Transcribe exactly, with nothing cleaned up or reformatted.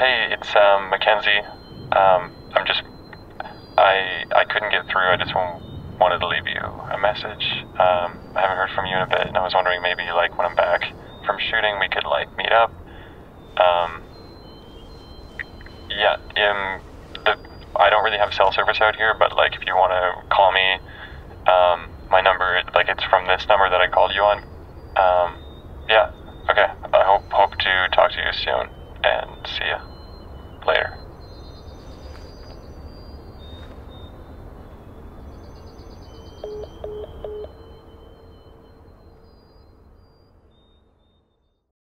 Hey, it's um, Mackenzie. Um, I'm just, I I couldn't get through. I just w- wanted to leave you a message. Um, I haven't heard from you in a bit, and I was wondering maybe like when I'm back from shooting, we could like meet up. Um, yeah, um, the I don't really have cell service out here, but like if you want to call me, um, my number, like it's from this number that I called you on. Um, yeah, okay. I hope hope to talk to you soon, and see ya later.